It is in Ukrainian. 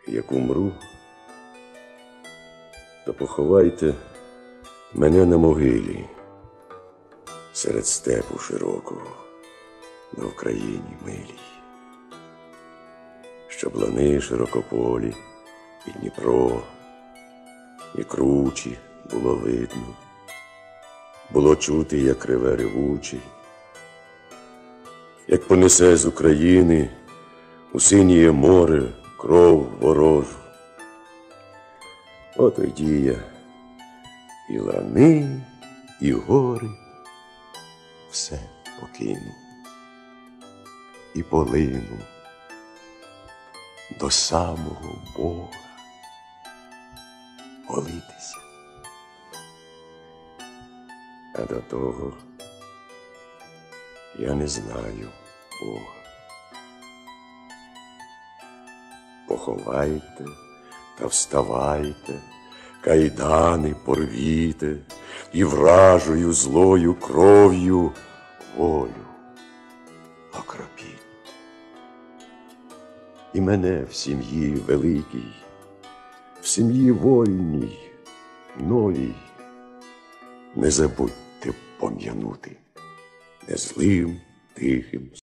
Як умру, то поховайте мене на могилі серед степу широкого на Вкраїні милій, щоб лани широкополі і Дніпро, і кручі було видно, було чути, як реве ревучий, як понесе з України у синє море кров ворожу. От тоді я і лани, і гори все покину і полину до самого Бога молитися. А до того я не знаю Бога. Поховайте та вставайте, кайдани порвіте, і вражою злою кров'ю волю окропіть. І мене в сім'ї великій, в сім'ї вольній, новій, не забудьте пом'янути незлим, тихим